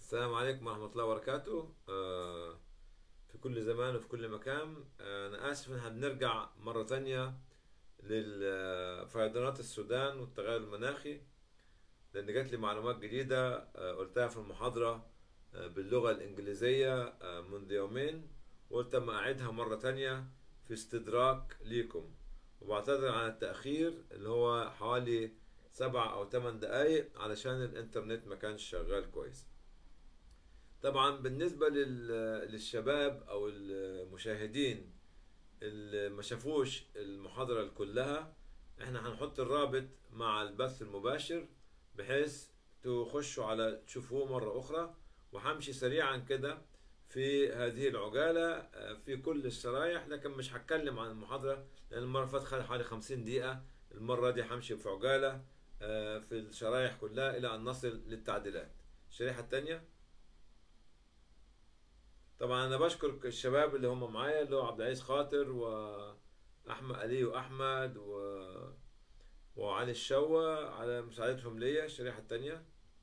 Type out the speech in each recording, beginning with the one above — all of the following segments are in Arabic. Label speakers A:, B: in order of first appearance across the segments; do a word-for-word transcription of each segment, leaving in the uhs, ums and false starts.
A: السلام عليكم ورحمة الله وبركاته. آه، في كل زمان وفي كل مكان. آه، أنا آسف إن احنا بنرجع مرة تانية لفيضانات السودان والتغير المناخي، لأن جات لي معلومات جديدة آه، قلتها في المحاضرة آه، باللغة الإنجليزية آه، منذ يومين، وقلت أما أعيدها مرة تانية في استدراك ليكم. وبعتذر عن التأخير اللي هو حوالي سبع أو ثمان دقايق علشان الإنترنت ما كانش شغال كويس. طبعا بالنسبة لل- للشباب أو المشاهدين اللي ما شافوش المحاضرة كلها، احنا هنحط الرابط مع البث المباشر بحيث تخشوا على تشوفوه مرة أخرى. وهمشي سريعا كده في هذه العجالة آه، في كل الشرايح، لكن مش هتكلم عن المحاضرة لأن المرة اللي فاتت خدت حوالي خمسين دقيقة. المرة دي همشي في عجالة آه، في الشرايح كلها إلى أن نصل للتعديلات. الشريحة التانية، طبعا انا بشكر الشباب اللي هم معايا، اللي هو عبد العزيز خاطر واحمد علي واحمد و... وعلي الشوا على مساعدتهم ليا. الشريحه التانية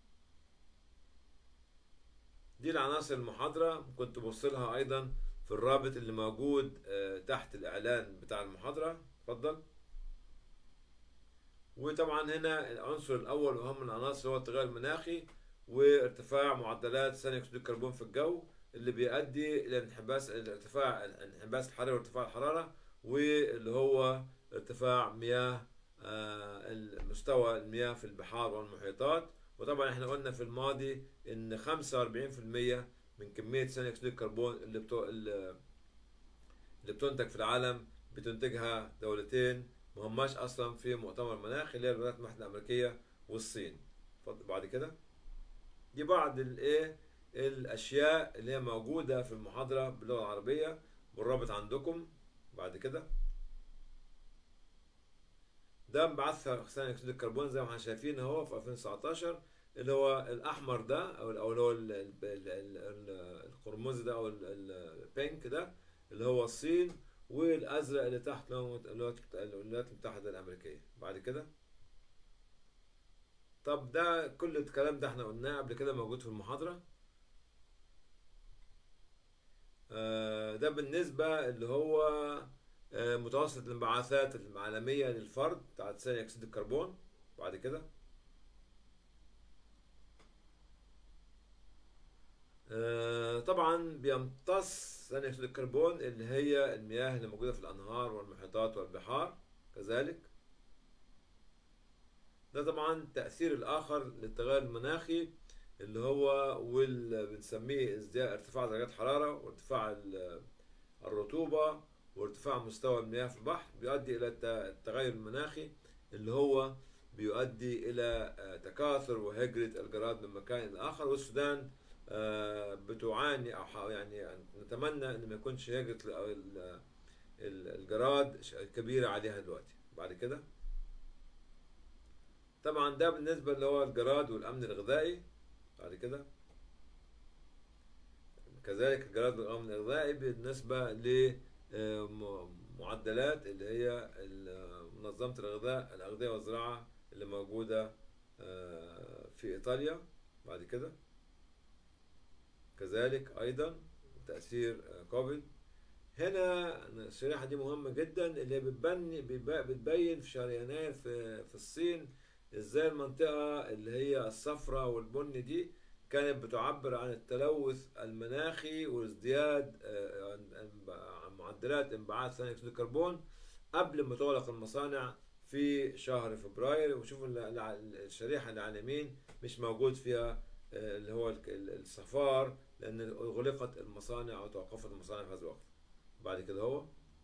A: دي العناصر المحاضره، كنت بوصلها ايضا في الرابط اللي موجود آه، تحت الاعلان بتاع المحاضره. اتفضل. وطبعا هنا العنصر الاول واهم من العناصر هو التغير المناخي وارتفاع معدلات ثاني اكسيد الكربون في الجو، اللي بيؤدي الى انحباس ارتفاع انحباس الحراره وارتفاع الحراره، واللي هو ارتفاع مياه آه، مستوى المياه في البحار والمحيطات. وطبعا احنا قلنا في الماضي ان خمسة وأربعين في المية من كميه ثاني اكسيد الكربون اللي بتو... اللي بتنتج في العالم بتنتجها دولتين ما هماش اصلا في مؤتمر مناخي، اللي هي الولايات المتحده الامريكيه والصين. اتفضل بعد كده. دي بعض الايه الاشياء اللي هي موجوده في المحاضره باللغه العربيه والرابط عندكم. بعد كده ده انبعاث ثاني اكسيد الكربون زي ما احنا شايفين اهو في ألفين وتسعتاشر، اللي هو الاحمر ده او او اللي هو ال- ال- ال- ال- القرمزي ده او ال- ال- البينك ده اللي هو الصين، والازرق اللي تحت اللي هو الولايات الولايات المتحده الامريكيه. بعد كده، طب ده كل الكلام ده احنا قلناه قبل كده موجود في المحاضره. آه، ده بالنسبه اللي هو آه، متوسط الانبعاثات العالميه للفرد بتاعت ثاني اكسيد الكربون. بعد كده، آه، طبعا بيمتص ثاني اكسيد الكربون اللي هي المياه اللي موجوده في الانهار والمحيطات والبحار كذلك. ده طبعا تأثير الآخر للتغير المناخي اللي هو واللي بنسميه ازدياد ارتفاع درجات حرارة وارتفاع ال- الرطوبة وارتفاع مستوى المياه في البحر، بيؤدي إلى الت- التغير المناخي اللي هو بيؤدي إلى آه، تكاثر وهجرة الجراد من مكان إلى آخر. والسودان آه، بتعاني أو ح- يعني نتمنى إن ما يكونش هجرة ال- ال- ال- الجراد كبيرة عليها دلوقتي. بعد كده، طبعا ده بالنسبة اللي هو الجراد والأمن الغذائي. بعد كده كذلك الجراد والأمن الغذائي بالنسبة لمعدلات اللي هي ال- منظمة الغذاء الأغذية والزراعة اللي موجودة آه، في إيطاليا. بعد كده كذلك أيضا تأثير آه، كوفيد. هنا الشريحة دي مهمة جدا، اللي بتبني بتبين في شهر يناير في في الصين ازاي المنطقة اللي هي الصفراء والبني دي كانت بتعبر عن التلوث المناخي وازدياد آه، عن معدلات انبعاث ثاني اكسيد الكربون قبل ما تغلق المصانع في شهر فبراير. وشوفوا ال- ال- الشريحة اللي على اليمين مش موجود فيها آه، اللي هو ال- الصفار، لأن غلقت المصانع أو توقفت المصانع في هذا الوقت. بعد كده هو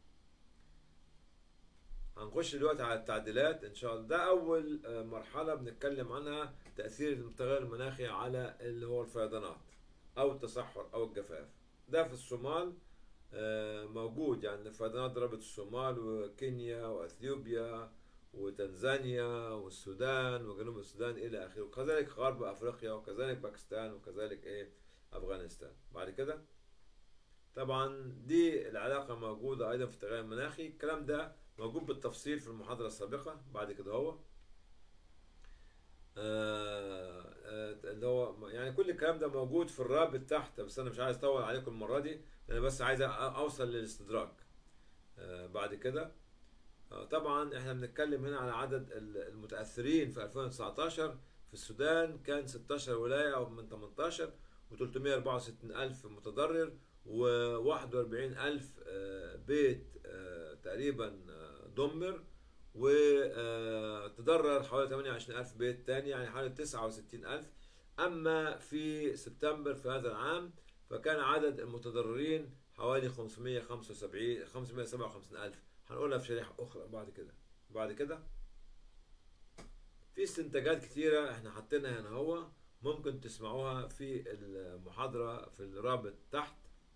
A: هنخش دلوقتي على التعديلات ان شاء الله. ده اول آه، مرحله بنتكلم عنها، تاثير التغير المناخي على اللي هو الفيضانات او التصحر او الجفاف. ده في الصومال آه، موجود، يعني الفيضانات ضربت الصومال وكينيا واثيوبيا وتنزانيا والسودان وجنوب السودان الى اخره، وكذلك غرب افريقيا وكذلك باكستان وكذلك ايه افغانستان. بعد كده، طبعا دي العلاقة موجودة أيضا في التغير المناخي، الكلام ده موجود بالتفصيل في المحاضرة السابقة. بعد كده هو آه، آه، اللي هو يعني كل الكلام ده موجود في الرابط تحت، بس انا مش عايز اطول عليكم المره دي، انا بس عايز أ- اوصل للاستدراك. آه، بعد كده آه، طبعا احنا بنتكلم هنا على عدد ال- المتاثرين في ألفين وتسعتاشر في السودان كان ستاشر ولايه او من تمنتاشر، و364 الف متضرر، و41 الف آه، بيت آه، تقريبا آه، دمر، وتضرر حوالي ثمانية وعشرين الف بيت تاني، يعني حوالي تسعة وستين الف. أما في سبتمبر في هذا العام فكان عدد المتضررين حوالي خمسمية وخمسة وسبعين خمسمية وسبعة وخمسين الف. هنقولها في شريحة أخرى بعد كده. بعد كده في استنتاجات كتيرة احنا حاطينها هنا، هو ممكن تسمعوها في المحاضرة في الرابط تحت.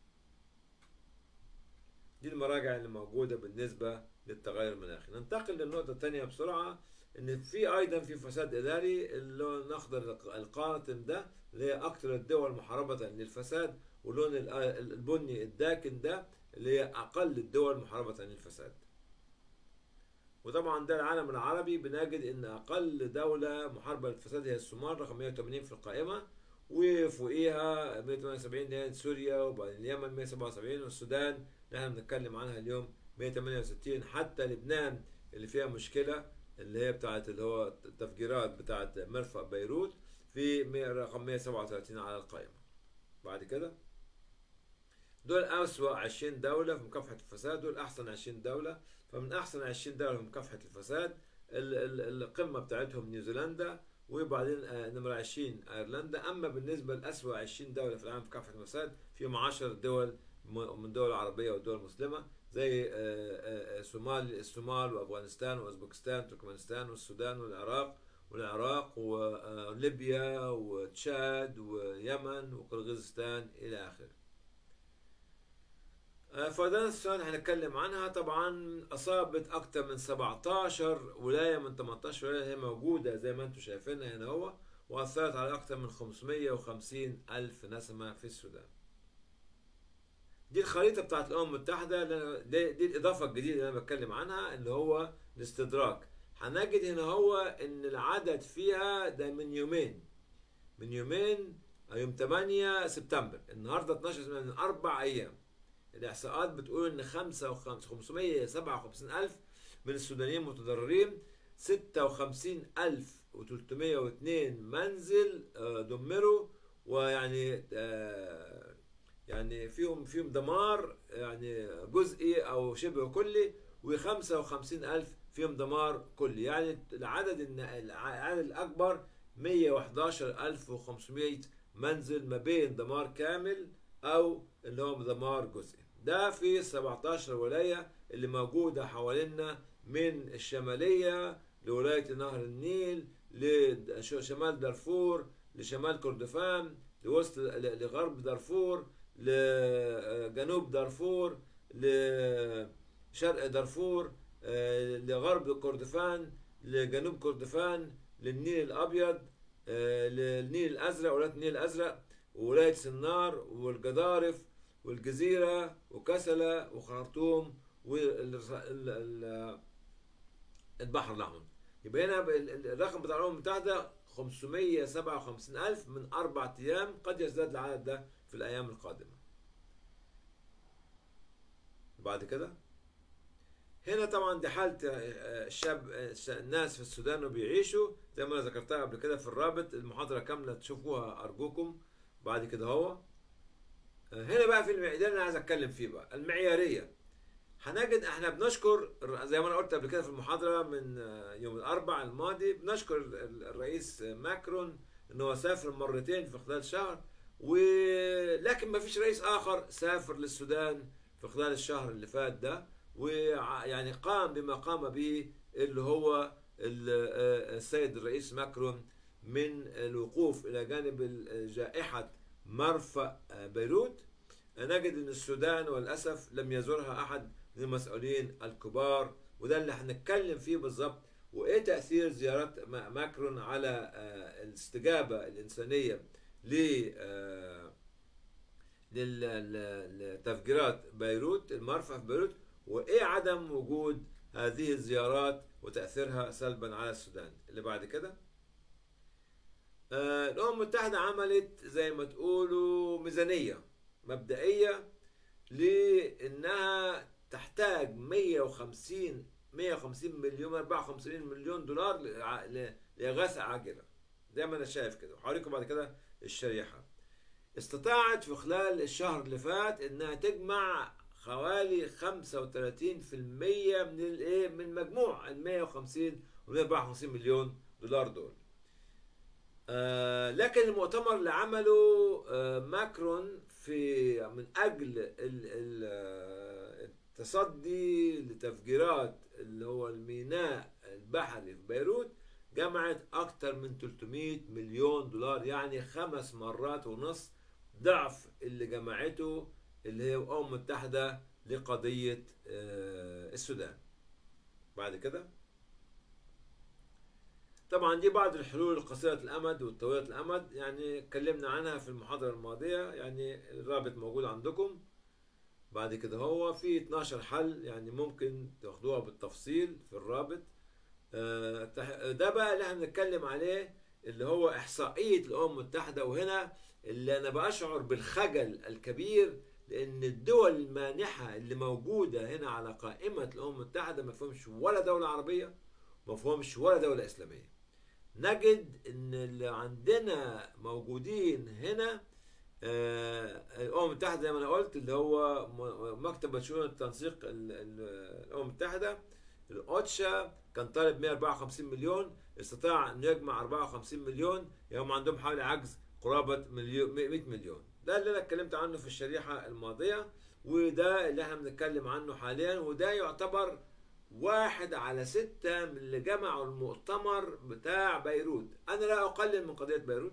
A: دي المراجع اللي موجودة بالنسبة للتغير المناخي. ننتقل للنقطة الثانية بسرعة، ان في ايضا في فساد اداري، اللون الاخضر القاتم ده اللي هي اكثر الدول محاربة للفساد، واللون البني الداكن ده اللي هي اقل الدول محاربة للفساد. وطبعا ده العالم العربي، بنجد ان اقل دولة محاربة للفساد هي الصومال رقم مية وتمانين في القائمة، وفوقيها مية وتمانية وسبعين هي سوريا، وبعدين اليمن مية وسبعة وسبعين، والسودان اللي احنا بنتكلم عنها اليوم مية وتمانية وستين، حتى لبنان اللي فيها مشكلة اللي هي بتاعت اللي هو التفجيرات بتاعت مرفأ بيروت في رقم مية وسبعة وتلاتين على القائمة. بعد كده دول أسوأ عشرين دولة في مكافحة الفساد، دول أحسن عشرين دولة. فمن أحسن عشرين دولة في مكافحة الفساد ال- ال- القمة بتاعتهم نيوزيلندا، وبعدين آه، نمرة عشرين أيرلندا. أما بالنسبة لأسوأ عشرين دولة في العالم في مكافحة الفساد فيهم عشر دول م- من دول عربية ودول مسلمة، زي آه، آه، آه، صومال الصومال وأفغانستان وأوزبكستان تركمانستان والسودان والعراق والعراق وليبيا وتشاد ويمن وقرغيزستان إلى آخره. فده السؤال هنتكلم عنها. طبعا أصابت أكثر من سبعتاشر ولاية من تمنتاشر ولاية، هي موجودة زي ما انتم شايفينها هنا هو، وأثرت على أكثر من خمسمية وخمسين ألف نسمة في السودان. دي الخريطة بتاعت الأمم المتحدة، دي, دي الإضافة الجديدة اللي أنا بتكلم عنها اللي هو الاستدراك. هنجد هنا هو إن العدد فيها ده من يومين من يومين يوم تمانية سبتمبر، النهارده اتناشر سبتمبر، من أربع أيام. الإحصاءات بتقول إن خمسمية وسبعة وخمسين ألف من السودانيين متضررين، ستة وخمسين ألف وتلتمية واتنين منزل آه، دمروا، ويعني آه، يعني فيهم فيهم دمار يعني جزئي أو شبه كلي، وخمسة وخمسين ألف فيهم دمار كلي. يعني العدد العدد الأكبر مية وحداشر ألف وخمسمية منزل ما بين دمار كامل أو اللي هو دمار جزئي. ده في سبعتاشر ولاية اللي موجودة حوالينا، من الشمالية لولاية نهر النيل، لشمال دارفور، لشمال كردفان، لوسط لغرب دارفور، لجنوب دارفور، لشرق دارفور، لغرب كردفان، لجنوب كردفان، للنيل الأبيض، للنيل الأزرق، ولاية النيل الأزرق، وولاية سنار والجدارف والجزيرة وكسلة وخرطوم والبحر الأحمر. يبقى هنا الرقم بتاع الأمم المتحدة خمسمية وسبعة وخمسين ألف من أربع أيام، قد يزداد العدد ده في الأيام القادمة. بعد كده هنا طبعا دي حالة الشاب الناس في السودان وبيعيشوا زي ما أنا ذكرتها قبل كده في الرابط، المحاضرة كاملة تشوفوها أرجوكم. بعد كده هو هنا بقى في المعيار اللي انا عايز اتكلم فيه بقى، المعياريه. هنجد احنا بنشكر زي ما انا قلت قبل كده في المحاضره من يوم الاربعاء الماضي، بنشكر الرئيس ماكرون ان هو سافر مرتين في خلال شهر، ولكن ما فيش رئيس اخر سافر للسودان في خلال الشهر اللي فات ده، ويعني قام بما قام به اللي هو السيد الرئيس ماكرون من الوقوف الى جانب جائحه مرفأ بيروت. نجد ان السودان وللاسف لم يزورها احد من المسؤولين الكبار، وده اللي هنتكلم فيه بالظبط، وايه تاثير زيارات ماكرون على الاستجابه الانسانيه لتفجيرات بيروت، المرفأ في بيروت، وايه عدم وجود هذه الزيارات وتاثيرها سلبا على السودان. اللي بعد كده آه الأمم المتحدة عملت زي ما تقولوا ميزانية مبدئية لأنها تحتاج مية وخمسين مية وخمسين مليون أربعة وخمسين مليون دولار لإغاثة عاجلة. زي ما أنا شايف كده، وهوريكم بعد كده الشريحة. استطاعت في خلال الشهر اللي فات إنها تجمع حوالي خمسة وثلاثين بالمية من الايه من مجموع ال مية وخمسين و مية وأربعة وخمسين مليون دولار دول. آه لكن المؤتمر اللي عمله آه ماكرون في من اجل ال ال التصدي لتفجيرات اللي هو الميناء البحري في بيروت جمعت اكتر من ثلاثمية مليون دولار، يعني خمس مرات ونص ضعف اللي جمعته اللي هي الامم المتحده لقضيه آه السودان. بعد كده طبعا دي بعض الحلول القصيرة الأمد والطويلة الأمد، يعني اتكلمنا عنها في المحاضرة الماضية، يعني الرابط موجود عندكم. بعد كده هو في اتناشر حل، يعني ممكن تاخدوها بالتفصيل في الرابط. ده بقى اللي احنا بنتكلم عليه، اللي هو إحصائية الأمم المتحدة. وهنا اللي أنا بأشعر بالخجل الكبير، لأن الدول المانحة اللي موجودة هنا على قائمة الأمم المتحدة ما فيهمش ولا دولة عربية، ما فيهمش ولا دولة إسلامية. نجد ان اللي عندنا موجودين هنا الامم المتحده زي ما انا قلت، اللي هو مكتب شؤون التنسيق الامم المتحده الاوتشا كان طالب مية وأربعة وخمسين مليون، استطاع انه يجمع أربعة وخمسين مليون، يعني هم عندهم حوالي عجز قرابه مليون مية مليون. ده اللي انا اتكلمت عنه في الشريحه الماضيه، وده اللي احنا بنتكلم عنه حاليا، وده يعتبر واحد على ستة من اللي جمعوا المؤتمر بتاع بيروت. أنا لا أقلل من قضية بيروت،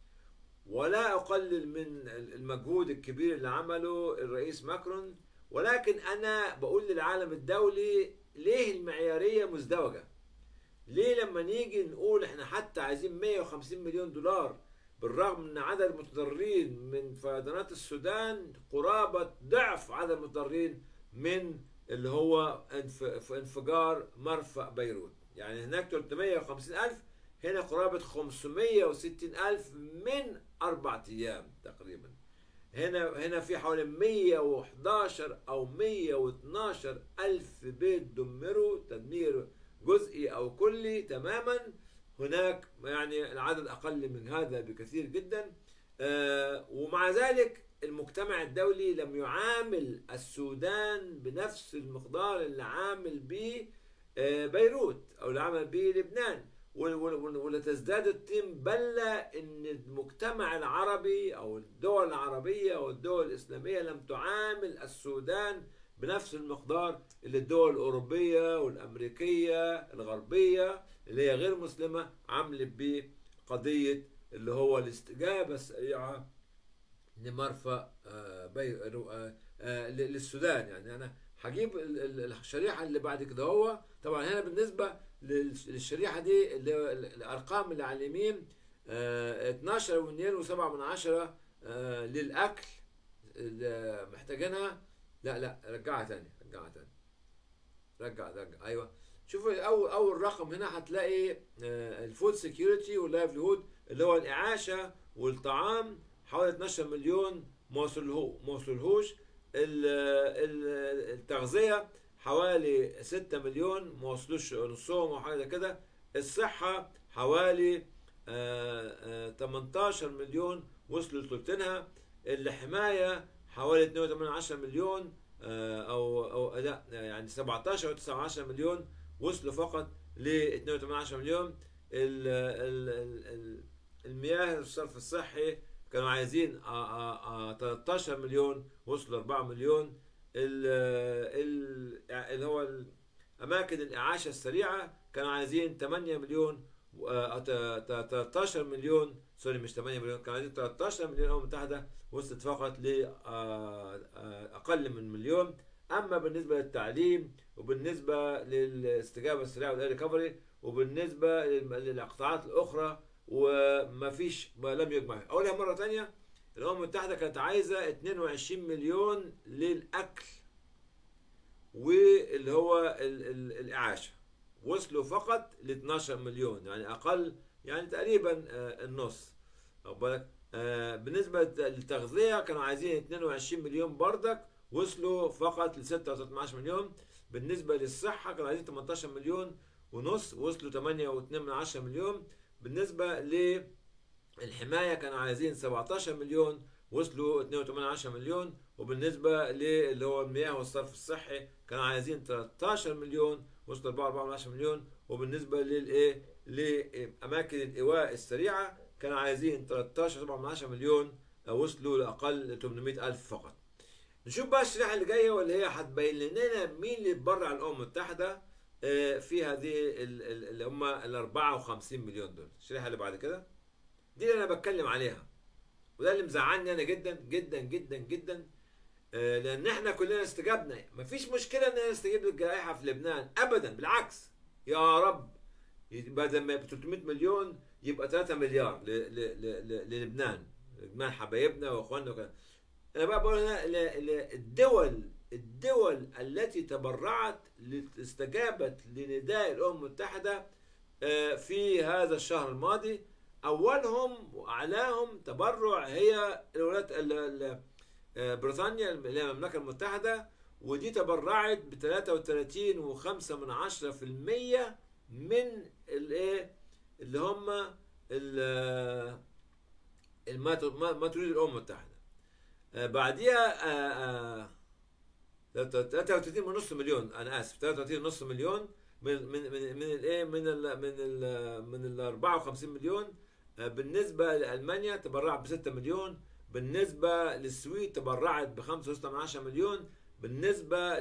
A: ولا أقلل من المجهود الكبير اللي عمله الرئيس ماكرون، ولكن أنا بقول للعالم الدولي ليه المعيارية مزدوجة؟ ليه لما نيجي نقول احنا حتى عايزين مية وخمسين مليون دولار، بالرغم من عدد المتضررين من فيضانات السودان قرابة ضعف عدد المتضررين من اللي هو انفجار مرفأ بيروت؟ يعني هناك ثلاثمية وخمسين ألف، هنا قرابة خمسمية وستين ألف من أربعة أيام تقريبا. هنا هنا في حوالي مية وحداشر أو مية واثناشر ألف بيت دمروا تدمير جزئي أو كلي تماما. هناك يعني العدد أقل من هذا بكثير جدا. آه ومع ذلك المجتمع الدولي لم يعامل السودان بنفس المقدار اللي عامل به بيروت او اللي عمل به لبنان، ولتزداد الطين بلة ان المجتمع العربي او الدول العربية او الدول الاسلامية لم تعامل السودان بنفس المقدار اللي الدول الاوروبية والامريكية الغربية اللي هي غير مسلمة عملت به قضية اللي هو الاستجابة السريعة لمرفأ للسودان. يعني انا هجيب الشريحه اللي بعد كده. هو طبعا هنا بالنسبه للشريحه دي اللي الارقام اللي على اليمين اتناشر واتنين وسبعة من عشرة للاكل اللي محتاجينها. لا لا رجعها تاني رجعها تاني رجع رجع ايوه. شوفوا اول اول رقم هنا هتلاقي الفود سكيورتي واللايفليهود اللي هو الاعاشه والطعام، حوالي اتناشر مليون ما وصلهوش. التغذيه حوالي ستة مليون ما وصلوش نصهم او حاجه كده. الصحه حوالي تمنتاشر مليون وصلوا لثلثينها. الحمايه حوالي اتنين وتمانية مليون او او لا يعني سبعتاشر او تسعة عشر مليون وصلوا فقط ل اتنين وتمانية مليون. المياه الصرف الصحي كانوا عايزين تلتاشر مليون وصلوا أربعة مليون. اللي هو اماكن الاعاشه السريعه كانوا عايزين تمانية مليون تلتاشر مليون سوري مش تمانية مليون، كانوا عايزين تلتاشر مليون. الامم المتحده وصلت فقط ل اقل من مليون. اما بالنسبه للتعليم وبالنسبه للاستجابه السريعه والاير ريكفري وبالنسبه للقطاعات الاخرى وما فيش ما لم يجمع. اقولها مره ثانيه، الامم المتحده كانت عايزه اتنين وعشرين مليون للاكل واللي هو ال ال الاعاشه، وصلوا فقط ل اتناشر مليون، يعني اقل يعني تقريبا آه، النص. واخد بالك؟ آه، بالنسبة للتغذية كانوا عايزين اتنين وعشرين مليون بردك، وصلوا فقط ل ستة وتلاتة مليون. بالنسبة للصحة كانوا عايزين تمنتاشر مليون ونص، وصلوا تمانية واتنين من عشرة مليون. بالنسبة للحماية كانوا عايزين سبعتاشر مليون، وصلوا اتنين وتمانية من عشرة مليون. وبالنسبة اللي هو المياه والصرف الصحي كانوا عايزين تلتاشر مليون، وصلوا اربعة واربعة من عشرة مليون. وبالنسبة للايه لأماكن الإيواء السريعة كانوا عايزين تلتاشر سبعة من عشرة مليون، وصلوا لأقل ثمانمائة ألف فقط. نشوف بقى الشريحة اللي جاية واللي هي هتبين لنا مين اللي اتبرع الأمم المتحدة آه، في هذه ال- ال- اللي هم ال اربعة وخمسين مليون دول. الشريحة اللي بعد كده دي اللي أنا بتكلم عليها، وده اللي مزعلني أنا جدا جدا جدا جدا. آه، لأن احنا كلنا استجبنا. مفيش مشكلة إن نستجيب للجائحة في لبنان أبدا، بالعكس. يا رب بدل ما يبقى تلتمية مليون يبقى ثلاثة مليار ل- ل- ل- ل- للبنان. لبنان حبايبنا واخواننا وكذا. انا بقى بقول هنا ل- ل- الدول الدول التي تبرعت استجابت لنداء الامم المتحده آه، في هذا الشهر الماضي. اولهم واعلاهم تبرع هي الولايات ال- ال- آه، بريطانيا اللي هي المملكه المتحده، ودي تبرعت ب ثلاثة وثلاثين وخمسة من عشرة في المية من الايه اللي هم ال- ما ما تريد الامم المتحده. آه، بعديها آه، آه، ثلاثة وثلاثين ونص مليون، انا اسف ثلاثة وثلاثين ونص مليون من من من من الايه من ال من ال من ال اربعة وخمسين مليون. آه، بالنسبه لالمانيا تبرعت ب ستة مليون. بالنسبه للسويد تبرعت ب خمسة وستة من عشرة مليون. بالنسبه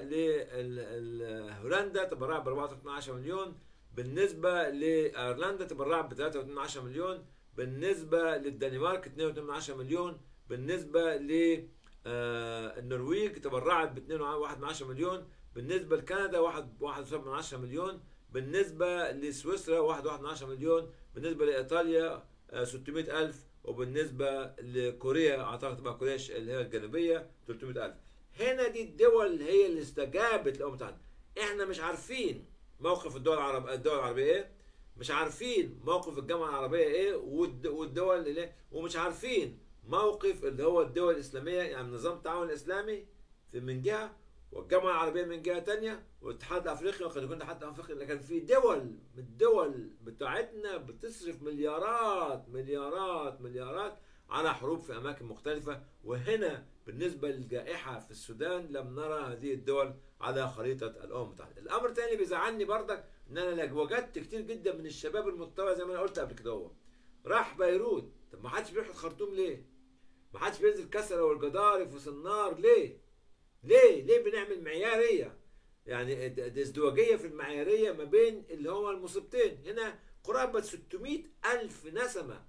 A: لهولندا تبرعت ب اربعة وثلاثين من عشرة مليون. بالنسبه لايرلندا تبرعت ب ثلاثة وثلاثين من عشرة مليون. بالنسبه للدنمارك اثنين وثلاثين من عشرة مليون. بالنسبه ل آه، النرويج تبرعت ب اثنين وواحد من عشرة مليون. بالنسبه لكندا واحد وسبعة من عشرة مليون. بالنسبه لسويسرا واحد وواحد من عشرة مليون. بالنسبه لايطاليا آه، ستمائة ألف. وبالنسبه لكوريا اعتقد تبقى كوريا اللي هي الجنوبيه ثلاثمائة ألف. هنا دي الدول هي اللي استجابت للامم المتحده. احنا مش عارفين موقف الدول العرب الدول العربيه ايه، مش عارفين موقف الجامعه العربيه ايه، والد- والدول اللي إيه؟ ومش عارفين موقف اللي هو الدول الإسلامية، يعني نظام التعاون الإسلامي في من جهة، والجامعة العربية من جهة تانية، والاتحاد الأفريقي وقد يكون الاتحاد الأفريقي. لكن في دول من الدول بتاعتنا بتصرف مليارات مليارات مليارات على حروب في أماكن مختلفة. وهنا بالنسبة للجائحة في السودان لم نرى هذه الدول على خريطة الأمم المتحدة. الأمر الثاني اللي بيزعلني بردك إن أنا وجدت كتير جدا من الشباب المتطوع زي ما أنا قلت قبل كده، هو راح بيروت. طب ما حدش بيروح الخرطوم ليه؟ ما حدش بينزل كسرة والجدارف وصنار ليه؟ ليه؟ ليه بنعمل معيارية؟ يعني د- د- ازدواجية في المعيارية ما بين اللي هو المصيبتين. هنا قرابة ستمائة ألف نسمة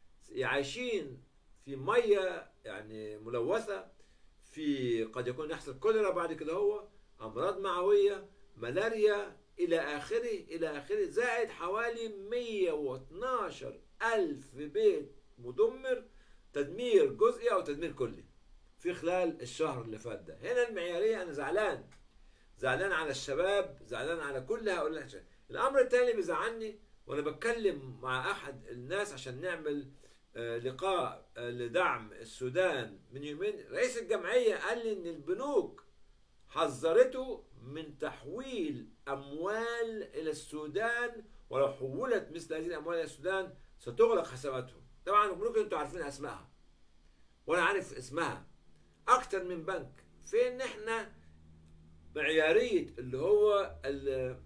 A: عايشين في مية يعني ملوثة، في قد يكون يحصل كوليرا بعد كده، هو أمراض معوية، ملاريا إلى آخره إلى آخره، زائد حوالي مائة واثناشر ألف بيت مدمر، تدمير جزئي او تدمير كلي في خلال الشهر اللي فات ده. هنا المعياريه انا زعلان، زعلان على الشباب، زعلان على كل هؤلاء الشباب. الامر الثاني اللي بيزعلني وانا بتكلم مع احد الناس عشان نعمل آه، لقاء آه، لدعم السودان من يومين، رئيس الجمعيه قال لي ان البنوك حذرته من تحويل اموال الى السودان، ولو حولت مثل هذه الاموال الى السودان ستغلق حساباتهم. طبعا البنوك انتوا عارفين اسمائها وانا عارف اسمها، اكتر من بنك. فين احنا معياريه اللي هو اللي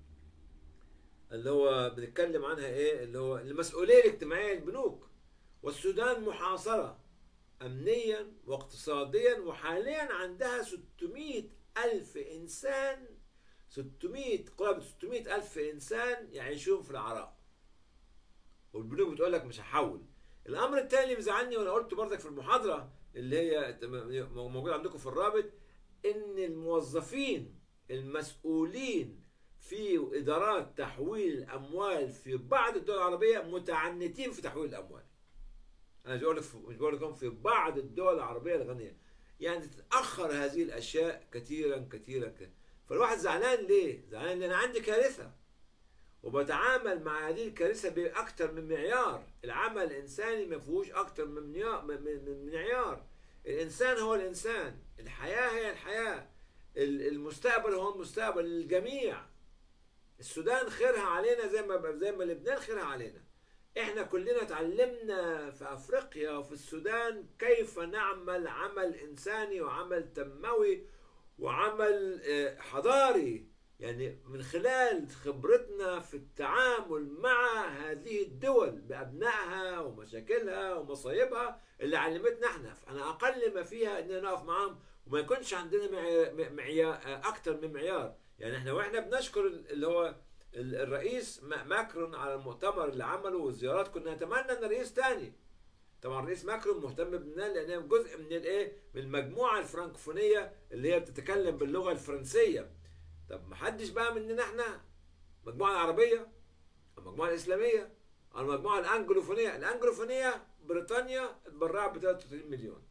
A: هو بنتكلم عنها ايه، اللي هو المسؤوليه الاجتماعيه للبنوك. والسودان محاصره امنيا واقتصاديا، وحاليا عندها ستمائة الف انسان، ستمائة قرابه ستمائة الف انسان يعيشون في العراء، والبنوك بتقول لك مش هحول. الامر الثاني اللي مزعلني وانا قلت برضك في المحاضره اللي هي موجوده عندكم في الرابط، ان الموظفين المسؤولين في ادارات تحويل الاموال في بعض الدول العربيه متعنتين في تحويل الاموال. انا مش بقول لك مش بقول لكم في بعض الدول العربيه الغنيه، يعني تتاخر هذه الاشياء كثيرا كثيرا كثيرا. فالواحد زعلان ليه؟ زعلان لان عندي كارثه، وبتعامل مع هذه الكارثة بأكثر من معيار. العمل الإنساني ما فيهوش أكثر من من معيار. الإنسان هو الإنسان، الحياة هي الحياة، المستقبل هو المستقبل للجميع. السودان خيرها علينا زي ما زي ما لبنان خيرها علينا. احنا كلنا اتعلمنا في افريقيا وفي السودان كيف نعمل عمل انساني وعمل تنموي وعمل حضاري، يعني من خلال خبرتنا في التعامل مع هذه الدول بأبنائها ومشاكلها ومصايبها اللي علمتنا احنا. فأنا أقل ما فيها إننا نقف معاهم وما يكونش عندنا معيار أكتر من معيار. يعني احنا واحنا بنشكر اللي هو الرئيس ماكرون على المؤتمر اللي عمله والزيارات، كنا نتمنى ان رئيس تاني. طبعا الرئيس ماكرون مهتم بلبنان لانها جزء من الايه، من المجموعه الفرنكفونيه اللي هي بتتكلم باللغه الفرنسيه. طب ما حدش بقى مننا احنا المجموعه العربيه، المجموعه الاسلاميه، المجموعه الانجلوفونيه. الانجلوفونيه بريطانيا اتبرعت ب ثلاثة وثلاثين مليون.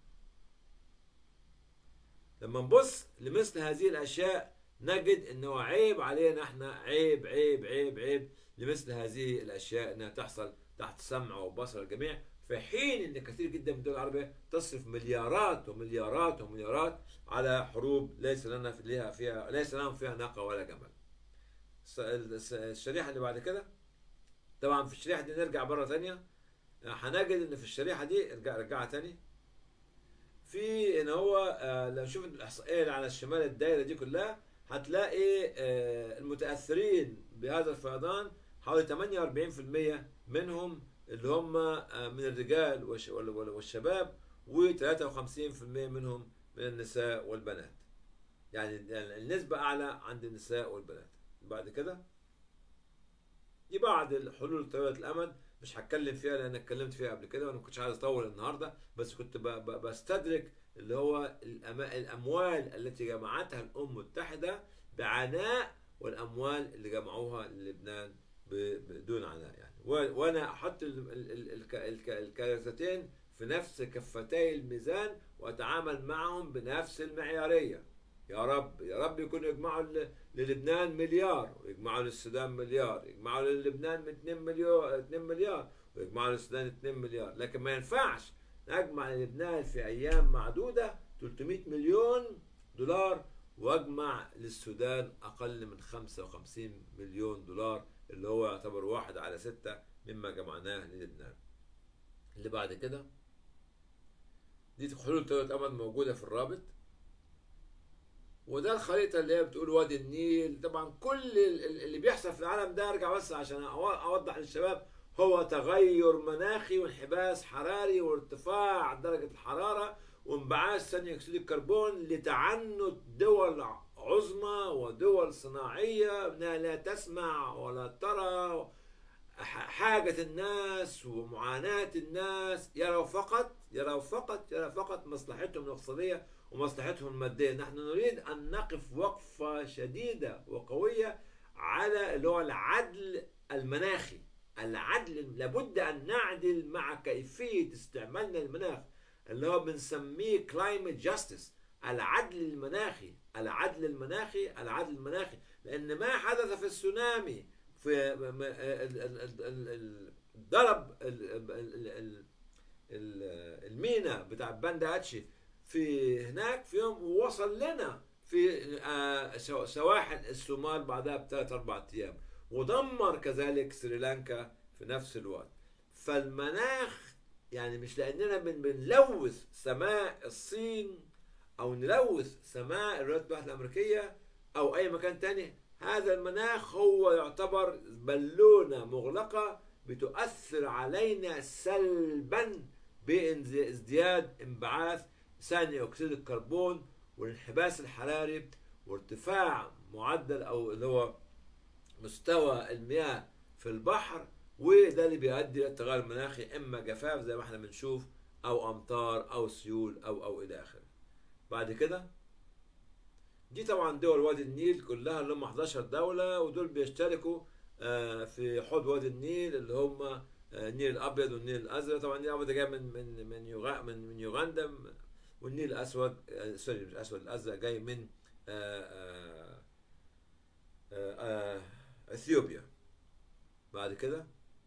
A: لما نبص لمثل هذه الاشياء نجد انه عيب علينا احنا، عيب عيب عيب عيب لمثل هذه الاشياء انها تحصل تحت سمع وبصر الجميع، في حين ان كثير جدا من الدول العربيه تصرف مليارات ومليارات ومليارات على حروب ليس لنا فيها فيها ليس لهم فيها ناقه ولا جمل. الشريحه اللي بعد كده، طبعا في الشريحه دي نرجع مره ثانيه، هنجد ان في الشريحه دي ارجع رجعها ثاني في ان هو لو نشوف الاحصائيه اللي على الشمال الدايره دي كلها، هتلاقي المتاثرين بهذا الفيضان حوالي ثمانية وأربعين بالمئة منهم اللي هم من الرجال والشباب، وثلاثة وخمسين بالمئة منهم من النساء والبنات. يعني النسبة أعلى عند النساء والبنات. بعد كده دي بعض الحلول طويلة الأمد، مش هتكلم فيها لأن اتكلمت فيها قبل كده وأنا ما كنتش عايز أطول النهاردة، بس كنت بستدرك اللي هو الأموال التي جمعتها الأمم المتحدة بعناء والأموال اللي جمعوها للبنان بدون عناء. يعني وأنا أحط الكارثتين في نفس كفتي الميزان وأتعامل معهم بنفس المعيارية. يا رب يا رب يكونوا يجمعوا للبنان مليار، ويجمعوا للسودان مليار، يجمعوا للبنان اتنين مليار اتنين مليار، ويجمعوا للسودان اتنين مليار. لكن ما ينفعش اجمع للبنان في ايام معدوده ثلاثمئة مليون دولار واجمع للسودان اقل من خمسة وخمسين مليون دولار، اللي هو يعتبر واحد على ستة مما جمعناه للبنان. اللي بعد كده دي حلول طويلة الامد موجوده في الرابط، وده الخريطة اللي هي بتقول وادي النيل. طبعا كل اللي بيحصل في العالم ده، ارجع بس عشان اوضح للشباب، هو تغير مناخي وانحباس حراري وارتفاع درجة الحرارة وانبعاث ثاني اكسيد الكربون لتعنت دول عظمى ودول صناعية انها لا تسمع ولا ترى حاجة الناس ومعاناة الناس، يروا فقط يروا فقط يروا فقط مصلحتهم الاقتصادية ومصلحتهم المادية. نحن نريد أن نقف وقفة شديدة وقوية على اللي هو العدل المناخي. العدل لابد أن نعدل مع كيفية استعمالنا للمناخ اللي هو بنسميه climate justice. العدل المناخي العدل المناخي العدل المناخي لأن ما حدث في السونامي، في ضرب المينا بتاع باندا اتشي في هناك في يوم، ووصل لنا في سواحل الصومال بعدها بثلاث اربع ايام، ودمر كذلك سريلانكا في نفس الوقت. فالمناخ يعني مش لاننا بنلوث سماء الصين او نلوث سماء الولايات المتحده الامريكيه او اي مكان تاني، هذا المناخ هو يعتبر بالونه مغلقه بتؤثر علينا سلبا بازدياد انبعاث ثاني اكسيد الكربون والانحباس الحراري وارتفاع معدل او اللي هو مستوى المياه في البحر، وده اللي بيؤدي الى التغير المناخي، اما جفاف زي ما احنا بنشوف او امطار او سيول او او الى اخره. بعد كده دي طبعا دول وادي النيل كلها اللي هم احداشر دوله، ودول بيشتركوا في حوض وادي النيل اللي هم النيل الابيض والنيل الازرق. طبعا النيل الابيض جاي من من من يوغا من من يوغندا، والنيل الاسود سوري مش الاسود الازرق جاي من آآ آآ آآ اثيوبيا. بعد كده.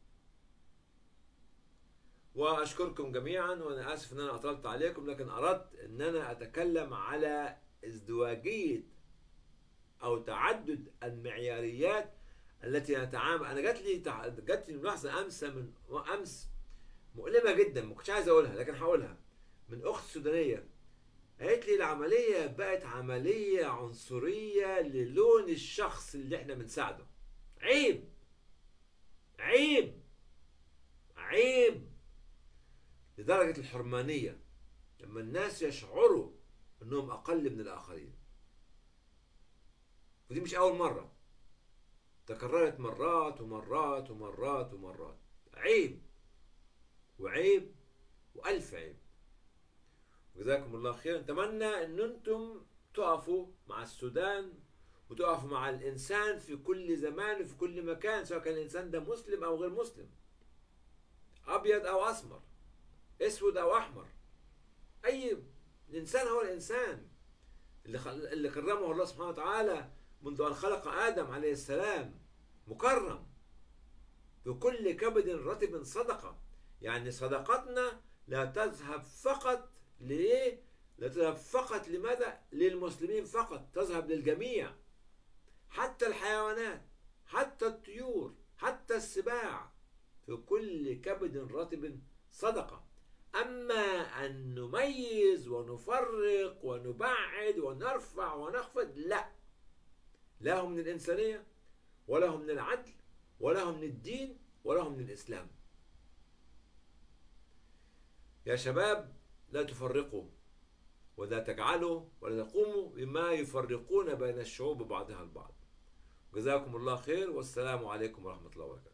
A: واشكركم جميعا، وانا اسف ان انا اطلت عليكم، لكن اردت ان انا اتكلم على ازدواجية او تعدد المعياريات التي نتعامل. انا جات لي تع... جات لي ملاحظه امس من امس مؤلمه جدا، ما كنتش عايز اقولها لكن هقولها، من اخت سودانيه قالت لي العمليه بقت عمليه عنصريه للون الشخص اللي احنا بنساعده. عيب عيب عيب لدرجه الحرمانيه لما الناس يشعروا انهم اقل من الاخرين. ودي مش اول مره، تكررت مرات ومرات ومرات ومرات. عيب وعيب والف عيب. جزاكم الله خير. نتمنى ان انتم تقفوا مع السودان وتقفوا مع الانسان في كل زمان وفي كل مكان، سواء كان الانسان ده مسلم او غير مسلم، ابيض او اسمر، اسود او احمر. اي الانسان هو الانسان اللي خل... اللي كرمه الله سبحانه وتعالى منذ ان خلق ادم عليه السلام، مكرم بكل كبد رطب صدقه. يعني صدقتنا لا تذهب فقط لإيه؟ لا تذهب فقط لماذا؟ للمسلمين فقط، تذهب للجميع، حتى الحيوانات، حتى الطيور، حتى السباع. في كل كبد رطب صدقة. أما أن نميز ونفرق ونبعد ونرفع ونخفض، لا، لا هو من الإنسانية ولا هو من العدل ولا هو من الدين ولا هو من الإسلام. يا شباب لا تفرقوا ولا تجعلوا ولا تقوموا بما يفرقون بين الشعوب بعضها البعض. جزاكم الله خير، والسلام عليكم ورحمة الله وبركاته.